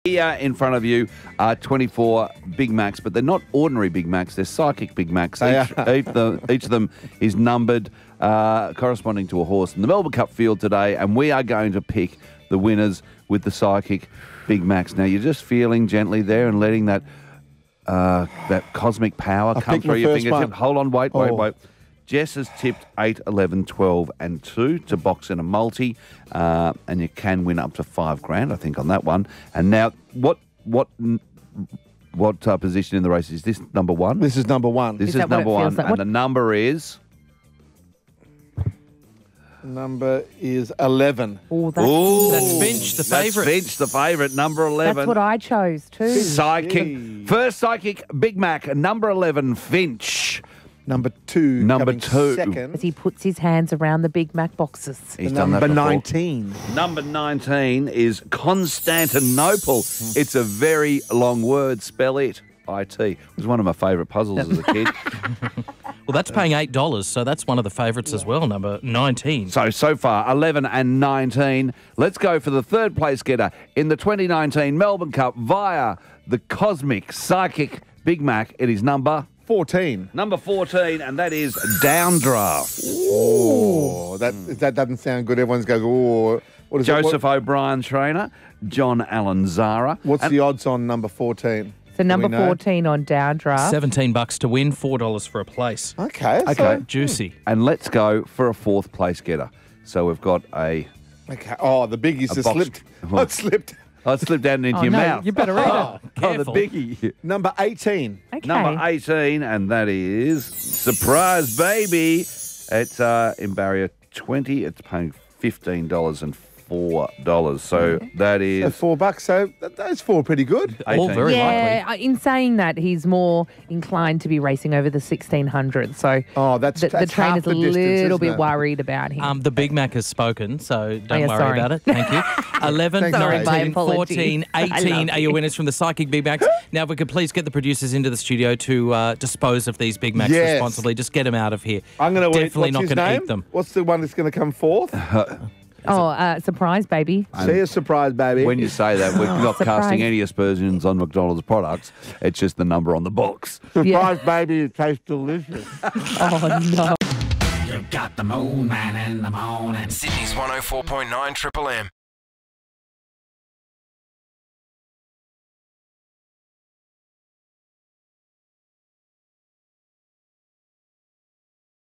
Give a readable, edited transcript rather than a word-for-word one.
Here in front of you are 24 Big Macs, but they're not ordinary Big Macs. They're psychic Big Macs. Each of them is numbered corresponding to a horse in the Melbourne Cup field today, and we are going to pick the winners with the psychic Big Macs. Now, you're just feeling gently there and letting that cosmic power come through your fingertip. Hold on, wait. Jess has tipped 8, 11, 12 and 2 to box in a multi, and you can win up to $5,000, I think, on that one. And now, what position in the race is this? Number one? This is number one. This is number one, like? And the number is? Number is 11. Oh, that's Finch, the favourite. That's Finch, the favourite, number 11. That's what I chose too. First psychic Big Mac, number 11, Finch. Number two. Second. As he puts his hands around the Big Mac boxes. He's done that Number before. 19. Number 19 is Constantinople. It's a very long word. Spell it. IT. It was one of my favourite puzzles as a kid. Well, that's paying $8, so that's one of the favourites as well, number 19. So far, 11 and 19. Let's go for the third place getter in the 2019 Melbourne Cup via the Cosmic Psychic Big Mac. It is number 14. Number 14, and that is Downdraft. Oh, that doesn't sound good. Everyone's going, oh. What is Joseph O'Brien trainer, John Allen Zara. What's the odds on number 14? So number 14 on Downdraft. $17 to win, $4 for a place. Okay. Okay. Juicy. And let's go for a fourth place getter. So we've got a... Okay. Oh, the biggies just slipped. Oh. It slipped. Oh, it slipped down into your mouth. You better read it. Oh, the Careful. biggie. Number 18. Okay. Number 18, and that is Surprise Baby. It's in barrier 20. It's paying $15.04. So that is... So $4. So those four are pretty good. All very likely. In saying that, he's more inclined to be racing over the 1600. So that's the half trainer's the a distance, little isn't bit it? worried about him. The Big Mac has spoken, so don't yeah, worry sorry. about it. Thank you. 11, Sorry, my 19, 14, apologies. 18 are your winners from the Psychic Big Macs. Now, if we could please get the producers into the studio to dispose of these Big Macs responsibly. Just get them out of here. I'm going to Definitely not going to eat them. What's the one that's going to come fourth? Surprise Baby. See a Surprise Baby. When you say that, we're not Surprise. casting any aspersions on McDonald's products. It's just the number on the box. Surprise Baby, it tastes delicious. Oh, no. You got the moon man in the morning. Sydney's 104.9 Triple M.